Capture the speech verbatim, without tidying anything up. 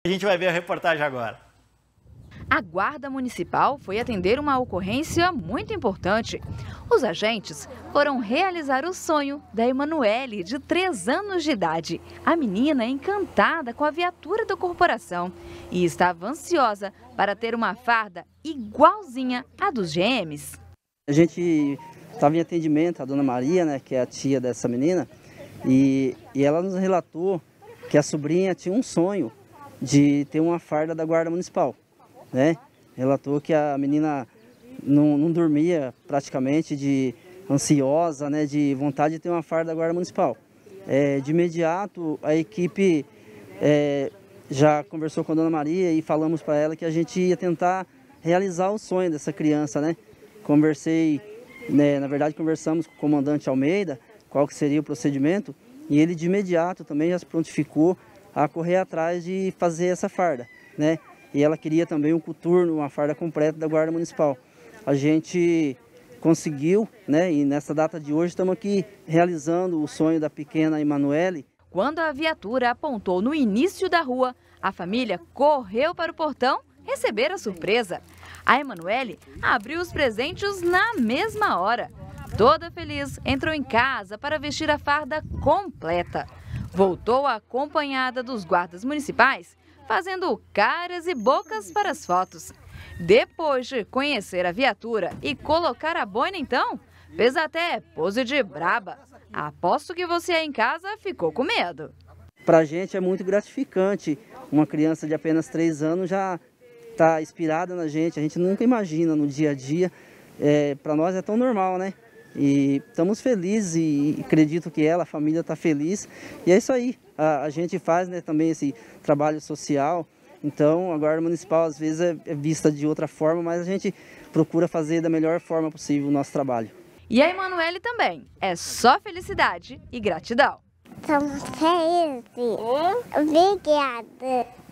A gente vai ver a reportagem agora. A Guarda Municipal foi atender uma ocorrência muito importante. Os agentes foram realizar o sonho da Emanuele, de três anos de idade. A menina é encantada com a viatura da corporação e estava ansiosa para ter uma farda igualzinha à dos G Ms. A gente estava em atendimento, a dona Maria, né, que é a tia dessa menina, e, e ela nos relatou que a sobrinha tinha um sonho de ter uma farda da Guarda Municipal. Né? Relatou que a menina não, não dormia praticamente, de ansiosa, né, de vontade de ter uma farda da Guarda Municipal. É, de imediato a equipe é, já conversou com a dona Maria e falamos para ela que a gente ia tentar realizar o sonho dessa criança, né? Conversei, né, na verdade conversamos com o comandante Almeida, qual que seria o procedimento, e ele de imediato também já se prontificou a correr atrás de fazer essa farda, né? E ela queria também um coturno, uma farda completa da Guarda Municipal. A gente conseguiu, né? E nessa data de hoje estamos aqui realizando o sonho da pequena Emanuele. Quando a viatura apontou no início da rua, a família correu para o portão receber a surpresa. A Emanuele abriu os presentes na mesma hora. Toda feliz, entrou em casa para vestir a farda completa. Voltou acompanhada dos guardas municipais, fazendo caras e bocas para as fotos. Depois de conhecer a viatura e colocar a boina, então, fez até pose de braba. Aposto que você aí em casa ficou com medo. Para a gente é muito gratificante. Uma criança de apenas três anos já está inspirada na gente. A gente nunca imagina no dia a dia. É, para nós é tão normal, né? E estamos felizes e acredito que ela, a família, está feliz. E é isso aí. A, a gente faz, né, também esse trabalho social. Então a Guarda Municipal às vezes é, é vista de outra forma, mas a gente procura fazer da melhor forma possível o nosso trabalho. E a Emanuele também. É só felicidade e gratidão. Estamos felizes. Obrigada.